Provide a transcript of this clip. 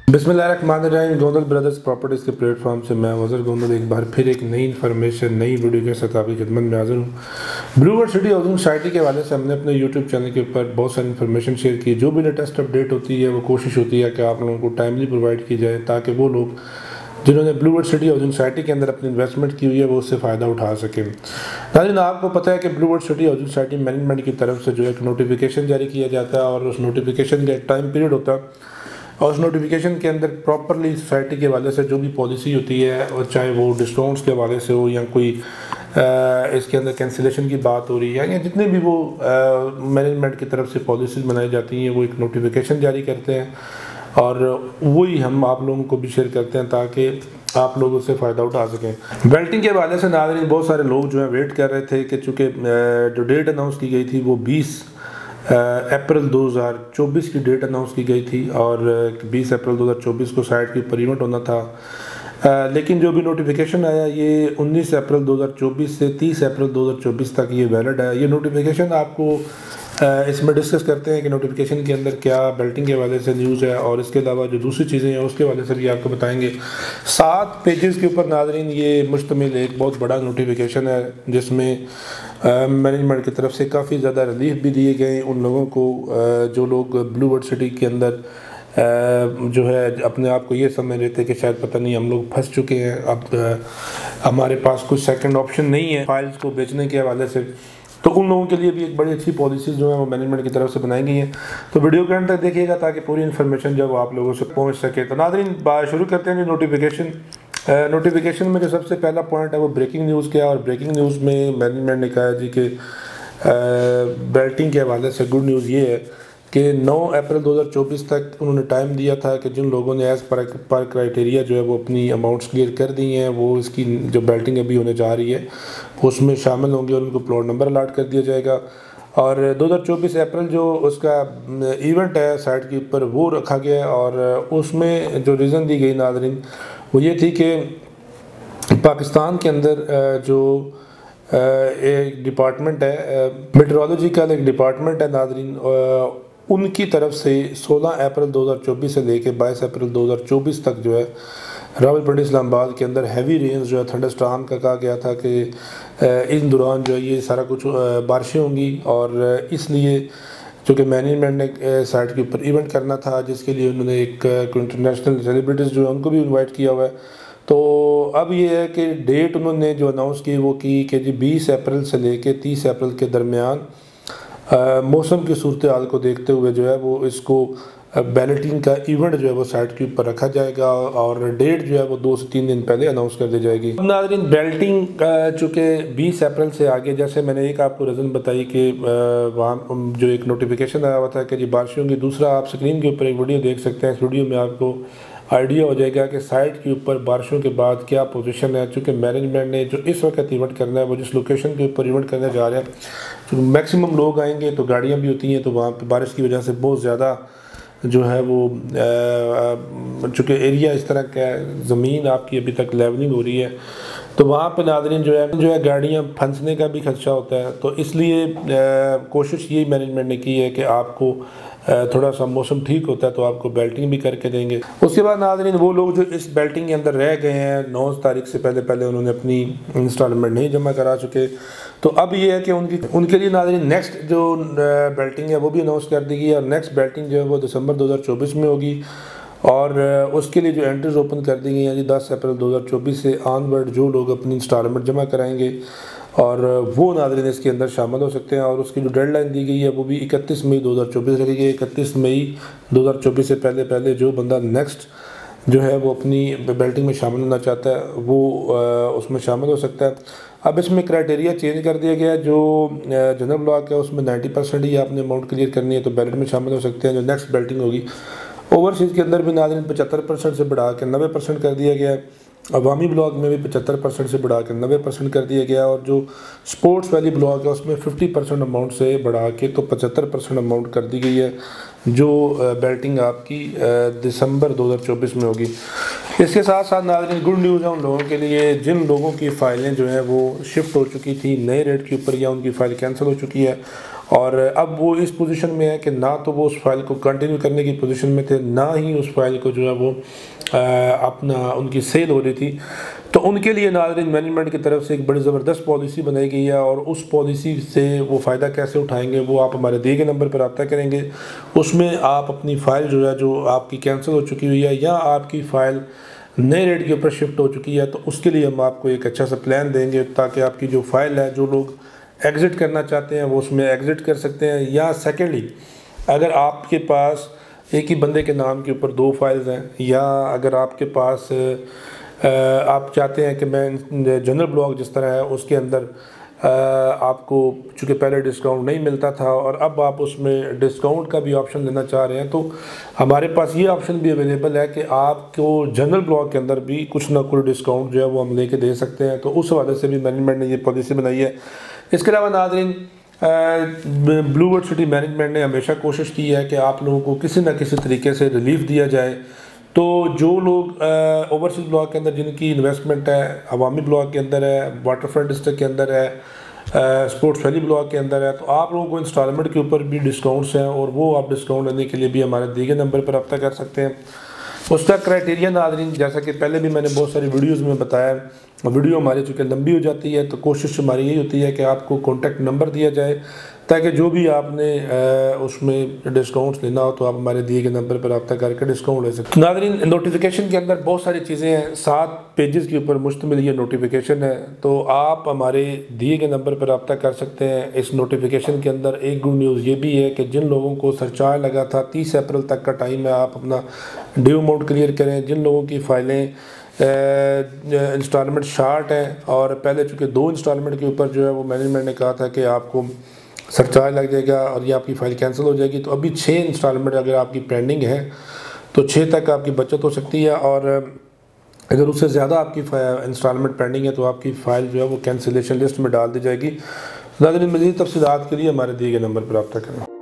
बिस्मिल्लाहिर्रहमानिर्रहीम। Gondal brothers properties के platform से मैं वज़र गोंदल एक बार फिर एक नई इन्फॉर्मेशन नई वीडियो के साथ आपकी खिदमत में हाज़िर हूँ। Blue world city housing society के हवाले से हमने अपने यूट्यूब चैनल के ऊपर बहुत सारी इन्फॉर्मेशन शेयर की। जो भी लेटेस्ट अपडेट होती है वो कोशिश होती है कि आप लोगों को टाइमली प्रोवाइड की जाए ताकि वो लोग जिन्होंने blue world city housing society के अंदर अपनी इन्वेस्टमेंट की हुई है वो उससे फ़ायदा उठा सकें। नाज़रीन, आपको पता है कि blue world city housing society management की तरफ से जो एक नोटिफिकेशन जारी किया जाता है और उस नोटिफिकेशन का एक टाइम पीरियड होता है और उस नोटिफिकेशन के अंदर प्रॉपरली सोसाइटी के हवाले से जो भी पॉलिसी होती है, और चाहे वो डिस्काउंट्स के हवाले से हो या कोई इसके अंदर कैंसिलेशन की बात हो रही है या जितने भी वो मैनेजमेंट की तरफ से पॉलिसीज़ बनाई जाती हैं, वो एक नोटिफिकेशन जारी करते हैं और वही हम आप लोगों को भी शेयर करते हैं ताकि आप लोग उससे फ़ायदा उठा सकें। बेल्टिंग के हवाले से नाज़रीन बहुत सारे लोग जो है वेट कर रहे थे कि चूँकि जो डेट अनाउंस की गई थी वो 20 अप्रैल 2024 की डेट अनाउंस की गई थी और 20 अप्रैल 2024 को साइट के ऊपर इवेंट होना था। लेकिन जो भी नोटिफिकेशन आया ये 19 अप्रैल 2024 से 30 अप्रैल 2024 तक ये वैलिड है। ये नोटिफिकेशन आपको इसमें डिस्कस करते हैं कि नोटिफिकेशन के अंदर क्या बेल्टिंग के हवाले से न्यूज़ है और इसके अलावा जो दूसरी चीज़ें हैं उसके हवाले से भी आपको बताएंगे। 7 पेजेस के ऊपर नाज़रीन ये मुश्तमिल एक बहुत बड़ा नोटिफिकेशन है जिसमें मैनेजमेंट की तरफ से काफ़ी ज़्यादा रिलीफ भी दिए गए उन लोगों को जो लोग ब्लू वर्ल्ड सिटी के अंदर जो है अपने आप को ये समझ रहे थे कि शायद पता नहीं हम लोग फंस चुके हैं, अब हमारे पास कुछ सेकंड ऑप्शन नहीं है फाइल्स को बेचने के हवाले से। तो उन लोगों के लिए भी एक बड़ी अच्छी पॉलिसीज़ जो है वो मैनेजमेंट की तरफ से बनाई गई हैं। तो वीडियो के अंत तक देखिएगा ताकि पूरी इन्फॉर्मेशन जब आप लोगों से पहुंच सके। तो नाज़रीन शुरू करते हैं जी नोटिफिकेशन में जो सबसे पहला पॉइंट है वो ब्रेकिंग न्यूज़ क्या है। और ब्रेकिंग न्यूज़ में मैनेजमेंट ने कहा जी कि बेल्टिंग के हवाले से गुड न्यूज़ ये है कि 9 अप्रैल 2024 तक उन्होंने टाइम दिया था कि जिन लोगों ने एज़ पर क्राइटेरिया जो है वो अपनी अमाउंट्स क्लियर कर दी हैं वो इसकी जो बेल्टिंग अभी होने जा रही है उसमें शामिल होंगे और उनको प्लॉट नंबर अलाट कर दिया जाएगा। और 2024 अप्रैल जो उसका इवेंट है साइट के ऊपर वो रखा गया और उसमें जो रीज़न दी गई नाज़रीन वो ये थी कि पाकिस्तान के अंदर जो एक डिपार्टमेंट है मेट्रोलॉजी का एक डिपार्टमेंट है नाज़रीन, उनकी तरफ से 16 अप्रैल 2024 से लेके 22 अप्रैल 2024 तक जो है रावलपिंडी इस्लामाबाद के अंदर हैवी रेंज जो है थंडरस्टॉर्म का कहा गया था कि इन दौरान जो है ये सारा कुछ बारिशें होंगी और इसलिए चूँकि मैनेजमेंट ने साइट के ऊपर इवेंट करना था जिसके लिए उन्होंने एक इंटरनेशनल सेलिब्रिटीज़ जो है उनको भी इनवाइट किया हुआ है। तो अब ये है कि डेट उन्होंने जो अनाउंस की वो की कि जी 20 अप्रैल से लेके 30 अप्रैल के दरमियान मौसम की सूरत हाल को देखते हुए जो है वो इसको बैलेटिंग का इवेंट जो है वो साइट के ऊपर रखा जाएगा और डेट जो है वो 2 से 3 दिन पहले अनाउंस कर दी जाएगी। नाज़रीन बेल्टिंग चूँकि 20 अप्रैल से आगे जैसे मैंने एक आपको रीज़न बताई कि वहाँ जो एक नोटिफिकेशन आया हुआ था कि जी बारिशों की, दूसरा आप स्क्रीन के ऊपर एक वीडियो देख सकते हैं। इस वीडियो में आपको आइडिया हो जाएगा कि साइट के ऊपर बारिशों के बाद क्या पोजीशन है। चूँकि मैनेजमेंट ने जो इस वक्त इवेंट करना है वो जिस लोकेशन के ऊपर इवेंट करने जा रहे हैं तो मैक्सिमम लोग आएंगे तो गाड़ियाँ भी होती हैं तो वहाँ पर बारिश की वजह से बहुत ज़्यादा जो है वो चूँकि एरिया इस तरह का ज़मीन आपकी अभी तक लेवलिंग हो रही है तो वहाँ पे नाज़रीन जो है गाड़ियाँ फंसने का भी खदशा होता है। तो इसलिए कोशिश ये मैनेजमेंट ने की है कि आपको थोड़ा सा मौसम ठीक होता है तो आपको बेल्टिंग भी करके देंगे। उसके बाद नाज़रीन वो लोग जो इस बेल्टिंग के अंदर रह गए हैं 9 तारीख से पहले उन्होंने अपनी इंस्टॉलमेंट नहीं जमा करा चुके तो अब ये है कि उनके लिए नाज़रीन नेक्स्ट जो बेल्टिंग है वो भी अनाउंस कर दी गई है और नेक्स्ट बेल्टिंग जो है वो दिसंबर 2024 में होगी और उसके लिए जो एंट्रीज ओपन कर दी गई हैं जी 10 अप्रैल 2024 से ऑनवर्ड जो लोग अपनी इंस्टॉलमेंट जमा कराएंगे और वो नाज़रीन इसके अंदर शामिल हो सकते हैं। और उसकी जो डेडलाइन दी गई है वो भी 31 मई 2024 रखी गई है। 31 मई 2024 से पहले जो बंदा नेक्स्ट जो है वो अपनी बेल्टिंग में शामिल होना चाहता है वो उसमें शामिल हो सकता है। अब इसमें क्राइटेरिया चेंज कर दिया गया है। जो जनरल ब्लॉक है उसमें 90% ही आपने अमाउंट क्लियर करनी है तो बेल्ट में शामिल हो सकते हैं जो नेक्स्ट बेल्टिंग होगी। ओवरसीज़ के अंदर भी नाज़रीन 75% से बढ़ा के 90% कर दिया गया है। अवामी ब्लॉक में भी 75% से बढ़ा के 90% कर दिया गया और जो स्पोर्ट्स वैली ब्लॉक है उसमें 50% अमाउंट से बढ़ा के तो 75% अमाउंट कर दी गई है जो बेल्टिंग आपकी दिसंबर 2024 में होगी। इसके साथ साथ नाज़रीन गुड न्यूज़ है उन लोगों के लिए जिन लोगों की फ़ाइलें जो हैं वो शिफ्ट हो चुकी थी नए रेट के ऊपर, या उनकी फ़ाइल कैंसिल हो चुकी है और अब वो इस पोजीशन में है कि ना तो वो उस फाइल को कंटिन्यू करने की पोजीशन में थे, ना ही उस फाइल को जो है वो अपना उनकी सेल हो रही थी। तो उनके लिए नाज़रीन मैनेजमेंट की तरफ से एक बड़ी ज़बरदस्त पॉलिसी बनाई गई है और उस पॉलिसी से वो फ़ायदा कैसे उठाएंगे वो आप हमारे दिए गए नंबर पर रब्ता करेंगे। उसमें आप अपनी फ़ाइल जो है जो आपकी कैंसिल हो चुकी हुई है या आपकी फ़ाइल नए रेट के ऊपर शिफ्ट हो चुकी है, तो उसके लिए हम आपको एक अच्छा सा प्लान देंगे ताकि आपकी जो फ़ाइल है, जो लोग एग्ज़िट करना चाहते हैं वो उसमें एग्ज़िट कर सकते हैं। या सेकेंडली, अगर आपके पास एक ही बंदे के नाम के ऊपर 2 फाइल्स हैं, या अगर आपके पास आप चाहते हैं कि मैं जनरल ब्लॉक जिस तरह है उसके अंदर आपको चूँकि पहले डिस्काउंट नहीं मिलता था और अब आप उसमें डिस्काउंट का भी ऑप्शन लेना चाह रहे हैं, तो हमारे पास ये ऑप्शन भी अवेलेबल है कि आपको जनरल ब्लॉक के अंदर भी कुछ ना कुछ डिस्काउंट जो है वो हम लेके दे सकते हैं। तो उस हवाले से भी मैनेजमेंट ने ये पॉलिसी बनाई है। इसके अलावा नाज़रीन ब्लूवर्ड सिटी मैनेजमेंट ने हमेशा कोशिश की है कि आप लोगों को किसी न किसी तरीके से रिलीफ दिया जाए। तो जो लोग ओवरसीज़ ब्लॉक के अंदर जिनकी इन्वेस्टमेंट है, अवामी ब्लॉक के अंदर है, वाटरफ्रंट डिस्ट्रिक्ट के अंदर है, स्पोर्ट्स वैली ब्लॉक के अंदर है, तो आप लोगों को इंस्टॉलमेंट के ऊपर भी डिस्काउंट्स हैं और वो आप डिस्काउंट लेने के लिए भी हमारे दिए गए नंबर पर रब्ता कर सकते हैं। उसका क्राइटेरिया नाज़रीन, जैसा कि पहले भी मैंने बहुत सारी वीडियोज़ में बताया, वीडियो हमारी चूँकि लंबी हो जाती है तो कोशिश हमारी यही होती है कि आपको कॉन्टैक्ट नंबर दिया जाए ताकि जो भी आपने उसमें डिस्काउंट्स लेना हो तो आप हमारे दिए गए नंबर पर रब्ता करके डिस्काउंट ले सकते हैं। नाज़रीन, नोटिफिकेशन के अंदर बहुत सारी चीज़ें हैं, 7 पेजेस के ऊपर मुश्तमिल ये नोटिफिकेशन है, तो आप हमारे दिए गए नंबर पर रब्ता कर सकते हैं। इस नोटिफिकेशन के अंदर एक गुड न्यूज़ ये भी है कि जिन लोगों को सरचार्ज लगा था 30 अप्रैल तक का टाइम है, आप अपना ड्यू अमाउंट क्लियर करें। जिन लोगों की फ़ाइलें इंस्टॉलमेंट शार्ट है और पहले चूँकि 2 इंस्टॉलमेंट के ऊपर जो है वो मैनेजमेंट ने कहा था कि आपको सरचार्ज लग जाएगा और ये आपकी फ़ाइल कैंसिल हो जाएगी, तो अभी 6 इंस्टॉलमेंट अगर आपकी पेंडिंग है तो 6 तक आपकी बचत हो सकती है और अगर उससे ज़्यादा आपकी इंस्टॉलमेंट पेंडिंग है तो आपकी फ़ाइल जो है वो कैंसिलेशन लिस्ट में डाल दी जाएगी। नाज़रीन, मज़ीद तफ़सीलात के लिए हमारे दिए गए नंबर पर रब्ता करें।